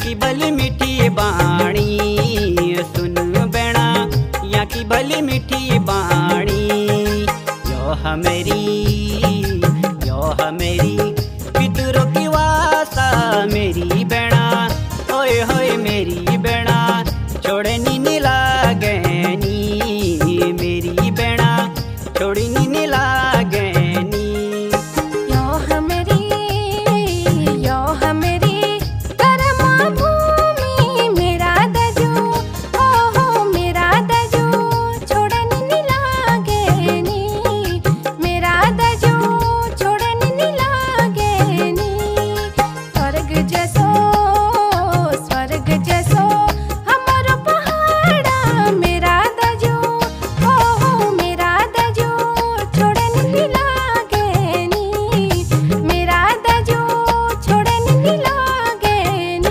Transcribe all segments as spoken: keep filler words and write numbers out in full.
की भली मीठी बाणी सुन बेड़ा, या की भली मीठी बाणी। यो हमेरी यो हमेरी पितरों की वासा मेरी बेड़ा, होए होए मेरी बेड़ा छोड़े नी लागनी, मेरी बेड़ा छोड़ी नी लागनी। यो हमेरी यो हमेरी कर्मा भूमि मेरा दजो, ओ हो मेरा दजो छोड़े नी लागनी, मेरा दजो छोड़े नी लागनी। स्वर्ग जैसो स्वर्ग जैसो हमारो पहाड़ा मेरा दजो, ओ हो मेरा दजो छोड़े नी लागनी, मेरा दजो छोड़े नी लागनी।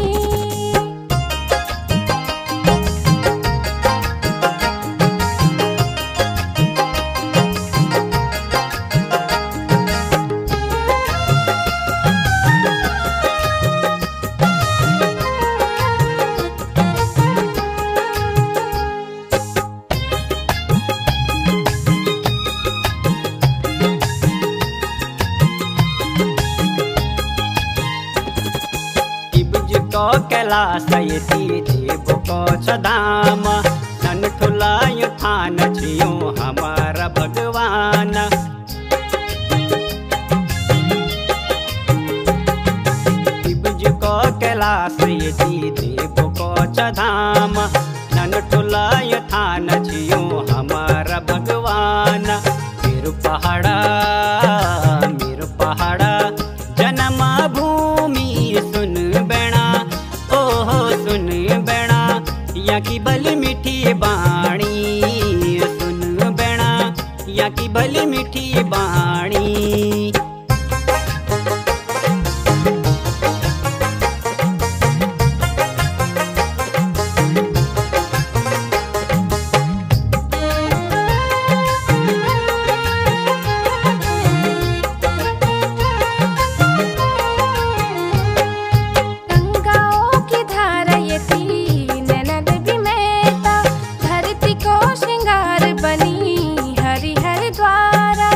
को कैलास यति देव को छदाम, नन ठुलाय थान छियो हमारा भगवान। तिबज को कैलास यति देव को छदाम, नन ठुलाय थान छियो हमारा भगवान। मेरु पहाड़ा मेरु पहाड़ा जन्म भूमि सुन बेड़ा, ओहो सुन बेड़ा या की भली मीठी बाणी सुन बेड़ा, या की भली मीठी बाणी। गंगाओं की धारा यति नैनद भी महता, धरती को श्रृंगार बनी हरि हरि द्वारा।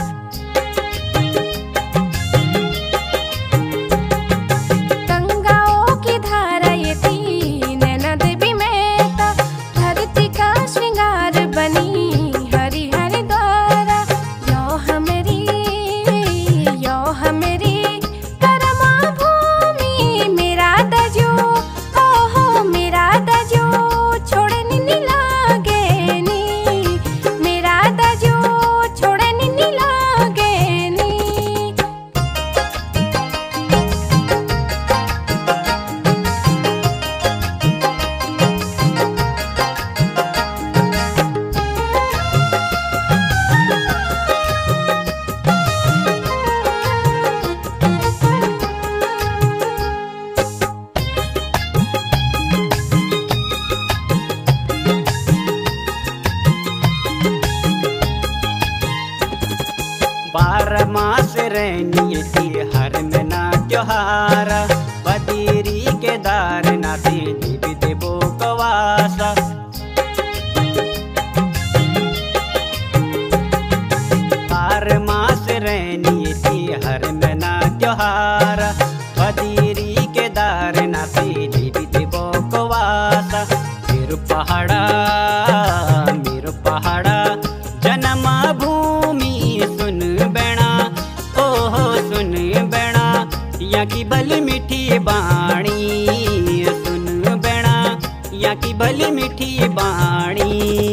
गंगाओं की धारा यति नैनद भी महता, धरती का श्रृंगार बनी हरि हरि द्वारा। यो हमेरी यो हमेरी कर्मा भूमि मेरा दजो, ओ हो मेरा दजो छोड़े नी लागनी, मेरा दजो छोड़े नी लागनी। बारह मास रहनी थी हर महीना त्योहार, बदीरी के दार नाते देवी देवो कवासा। बारह मास रहनी थी हर महीना त्योहार, बदीरी के दार नाते देवी देवो कवासा। मेरु पहाड़ा मेरु पहाड़ा जन्म भूमि सुन बेड़ा, ओहो सुन बेड़ा या की भली मीठी बाणी सुन बेड़ा, या की भली मीठी बाणी।